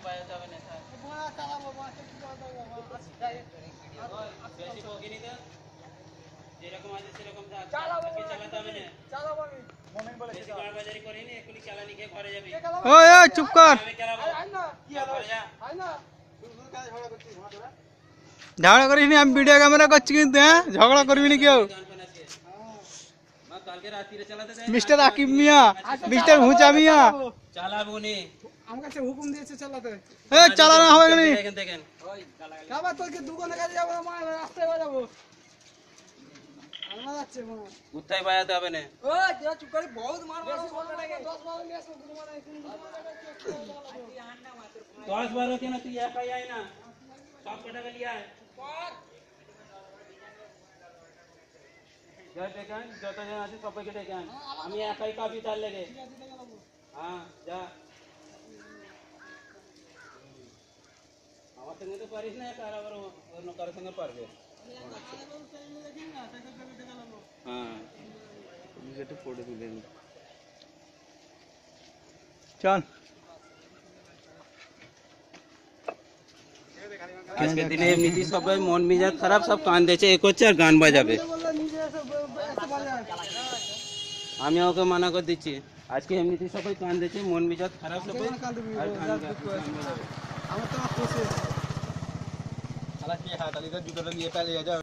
বাজাতে হবে না স্যার। চালাবো বেশি বকিনি তো, যেরকম আছে সেরকম চালাবো চালাতে হবে না। চালাবো আমি মমিন বলে বেশি বাড়বাজারি করিনি, এক্ষুনি চালানি খেয়ে ঘরে যাবি। ওই ওই চুপ কর। আমি খেলাবো। আই না কি ঘরে যা। আই না ঝগড়া করিস নি, আমি ভিডিও ক্যামেরা করছি কিন্তু, হ্যাঁ ঝগড়া করবি না কেউ। মা কালকে রাত্রিরে চালাতে দেয়। মিস্টার আকিব মিয়া, মিস্টার হুঁচা মিয়া, চালাবো নি। আমার কাছে হুকুম দিয়েছে চালাতে। এ চালানো হবে না। দেখেন দেখেন। বাবা তোকে দোকানে কাছে যাবো না, রাস্তায় বাজাবো। আমরা যাচ্ছে মা। কোথায় বাজাতে হবে না। ও যা চুপ করে বহুত মার মার 10-12 নিয়ে আসো গুলো মানে 10-12 কেন, তুই একাই আয় না, সব কটাকে নিয়ে আয়। যা ডেকে আন, যতজন আছে সবাইকে ডেকে আন। আমি একাই কাঁপি তার লেগে। হ্যাঁ যা। আমার সঙ্গে তো পারিস না, কার আবার অন্য কারোর সঙ্গে পারবে। হ্যাঁ যেটা পড়ে দিলেন। চল আজকে দিনে এমনিতে সবাই মন মেজাজ খারাপ, সব কান দিয়েছে, এ করছে আর গান বাজাবে। আমি ওকে মানা করে দিচ্ছি, আজকে এমনিতে সবাই কান দিয়েছে, মন মেজাজ খারাপ সবাই আর গান বাজাবে। আমার তো খুশি শালা কি হাত আলি তো জুতোটা নিয়ে পালিয়ে যাও।